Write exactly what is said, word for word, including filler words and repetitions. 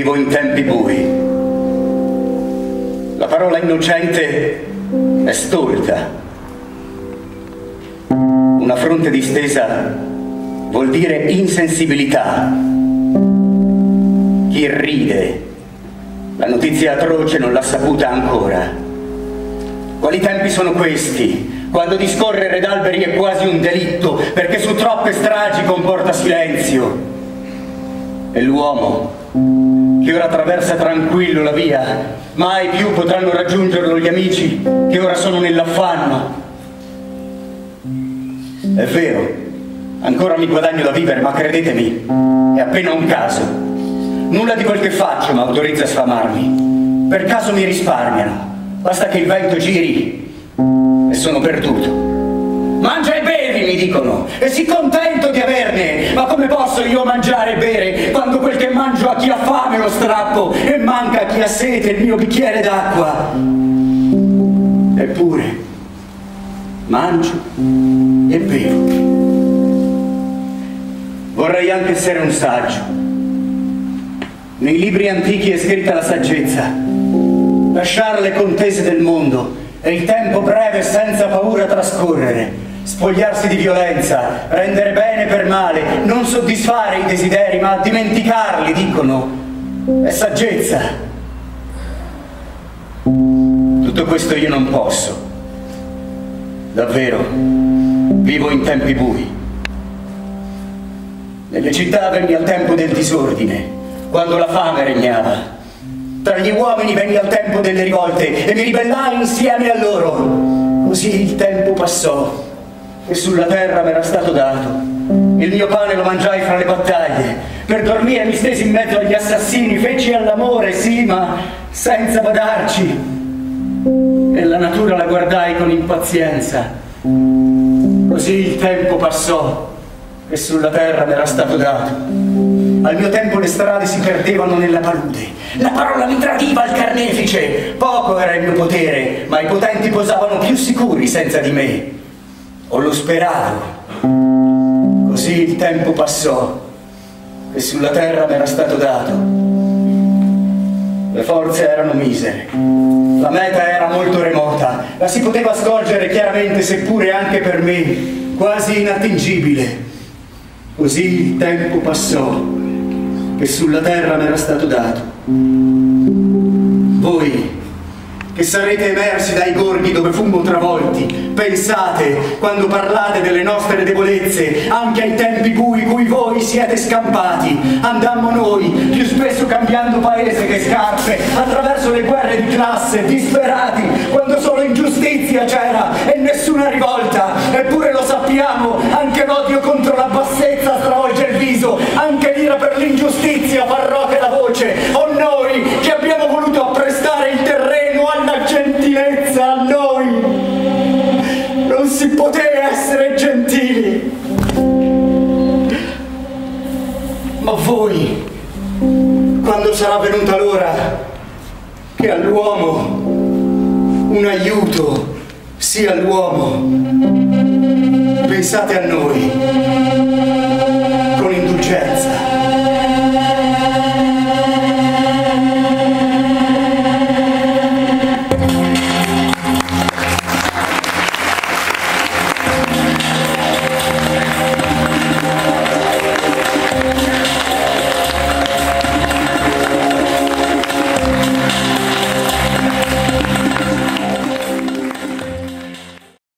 Vivo in tempi bui. La parola innocente è stolta. Una fronte distesa vuol dire insensibilità. Chi ride la notizia atroce non l'ha saputa ancora. Quali tempi sono questi, quando discorrere d'alberi è quasi un delitto, perché su troppe stragi comporta silenzio? E l'uomo che ora attraversa tranquillo la via, mai più potranno raggiungerlo gli amici che ora sono nell'affanno. È vero, ancora mi guadagno da vivere, ma credetemi, è appena un caso. Nulla di quel che faccio mi autorizza a sfamarmi. Per caso mi risparmiano. Basta che il vento giri e sono perduto. Mangia e bevi, mi dicono, e sii contento di averne. Ma come posso io mangiare e bere quando quel che mangio a chi ha fame lo strappo e manca a chi ha sete il mio bicchiere d'acqua? Eppure mangio e bevo. Vorrei anche essere un saggio. Nei libri antichi è scritta la saggezza. Lasciare le contese del mondo e il tempo breve senza paura trascorrere. Spogliarsi di violenza, rendere bene per male, non soddisfare i desideri, ma dimenticarli, dicono. È saggezza. Tutto questo io non posso. Davvero, vivo in tempi bui. Nelle città venni al tempo del disordine, quando la fame regnava. Tra gli uomini venni al tempo delle rivolte e mi ribellai insieme a loro. Così il tempo passò e sulla terra m'era stato dato. Il mio pane lo mangiai fra le battaglie. Per dormire mi stesi in mezzo agli assassini, feci all'amore, sì, ma senza badarci. E la natura la guardai con impazienza. Così il tempo passò e sulla terra m'era stato dato. Al mio tempo le strade si perdevano nella palude. La parola mi tradiva al carnefice. Poco era il mio potere, ma i potenti posavano più sicuri senza di me. O lo speravo. Così il tempo passò e sulla terra m'era stato dato. Le forze erano misere. La meta era molto remota. La si poteva scorgere chiaramente, seppure anche per me, quasi inattingibile. Così il tempo passò e sulla terra m'era stato dato. Voi, che sarete emersi dai gorghi dove fummo travolti, pensate, quando parlate delle nostre debolezze, anche ai tempi bui cui voi siete scampati. Andammo noi, più spesso cambiando paese che scarpe, attraverso le guerre di classe, disperati, quando solo ingiustizia c'era e nessuna rivolta. Eppure lo sappiamo, anche l'odio contro la bassezza stravolge il viso, anche l'ira per l'ingiustizia fa rote la voce. O noi, che abbiamo voluto apprestare il terreno alla gentilezza, a noi non si poté essere gentili. Ma voi, quando sarà venuta l'ora che all'uomo un aiuto sia l'uomo, pensate a noi.